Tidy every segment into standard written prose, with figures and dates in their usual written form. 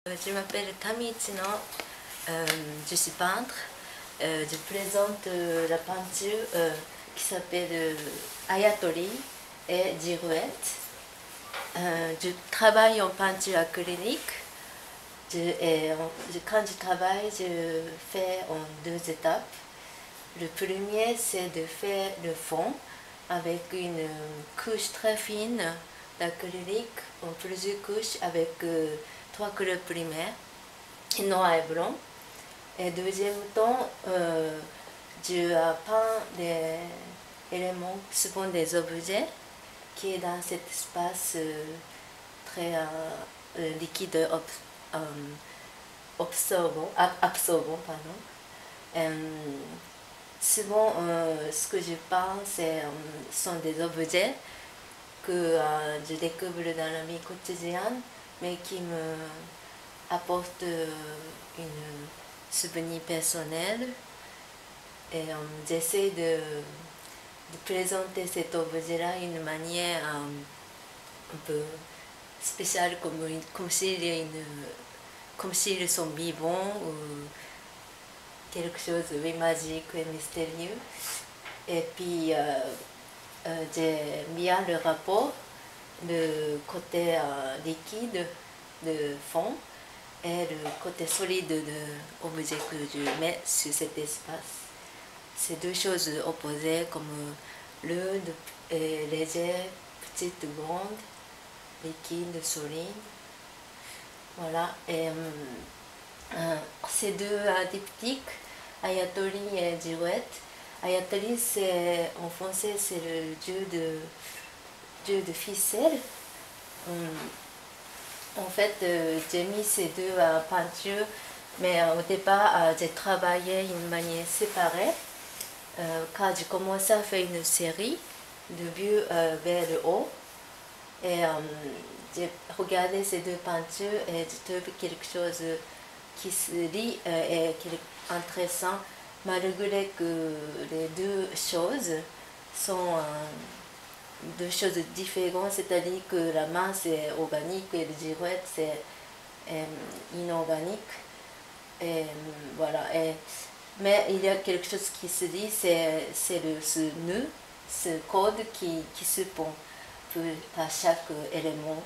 Je m'appelle Tamichino, je suis peintre. Je présente la peinture qui s'appelle Ayatori et Girouette. Je travaille en peinture acrylique. Quand je travaille, je fais en deux étapes. Le premier, c'est de faire le fond avec une couche très fine d'acrylique en plusieurs couches avec trois couleurs primaires, noir et blanc. Et deuxième temps, je peins des éléments, souvent des objets, qui est dans cet espace très liquide, absorbant. Souvent, ce que je peins, sont des objets que je découvre dans la vie quotidienne, mais qui me apportent une souvenir personnel. Et j'essaie de présenter cet objet-là d'une manière un peu spéciale, comme s'ils sont vivants ou quelque chose de magique et mystérieux. Et puis, j'ai mis le rapport, le côté liquide de fond et le côté solide de l'objet que je mets sur cet espace. C'est deux choses opposées comme l'eau légère, petite, grande, liquide, solide. Voilà. Et ces deux diptyques, Ayatori et Girouette. Ayatori, en français, c'est le dieu de ficelle. En fait, j'ai mis ces deux peintures, mais au départ, j'ai travaillé d'une manière séparée. Quand j'ai commencé à faire une série de vues vers le haut, et j'ai regardé ces deux peintures et j'ai trouvé quelque chose qui se lit et qui est intéressant, malgré que les deux choses sont deux choses différentes, c'est-à-dire que la main c'est organique et le girouette c'est inorganique. Et, voilà. Mais il y a quelque chose qui se dit, c'est ce nœud, ce code qui se pond à chaque élément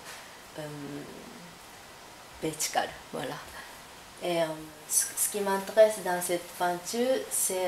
vertical. Voilà. Et ce qui m'intéresse dans cette peinture, c'est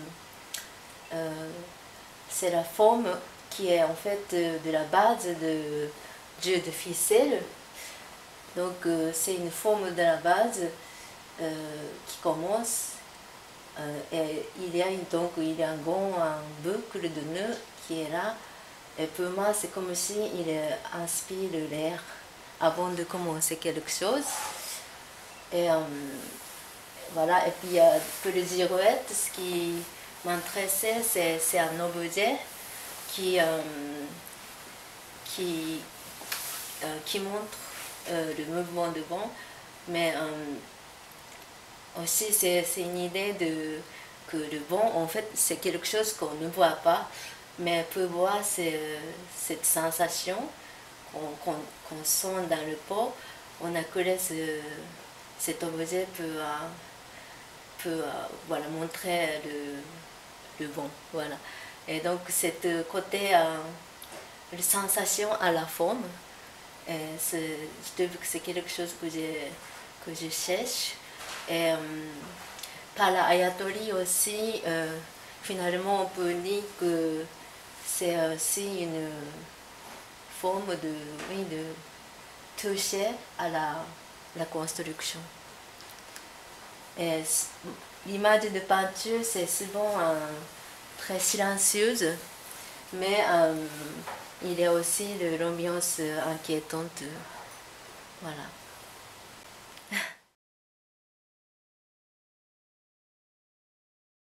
la forme qui est en fait de la base de dieu de ficelle. Donc c'est une forme de la base qui commence et il y a un boucle de nœud qui est là. Et pour moi, c'est comme si il inspire l'air avant de commencer quelque chose. Et voilà. Et puis pour le girouette, ce qui m'intéressait, c'est un objet qui montre le mouvement de vent, mais aussi c'est une idée que le vent, en fait, c'est quelque chose qu'on ne voit pas, mais pour voir cette sensation qu'on sent dans le corps, on a collé cet objet peut voilà, montrer le vent. Voilà. Et donc, cette côté, la sensation à la forme, je trouve que c'est quelque chose que je cherche. Et par la Ayatori aussi, finalement, on peut dire que c'est aussi une forme de toucher à la construction. L'image de peinture, c'est souvent très silencieuse, mais il y a aussi l'ambiance inquiétante. Voilà.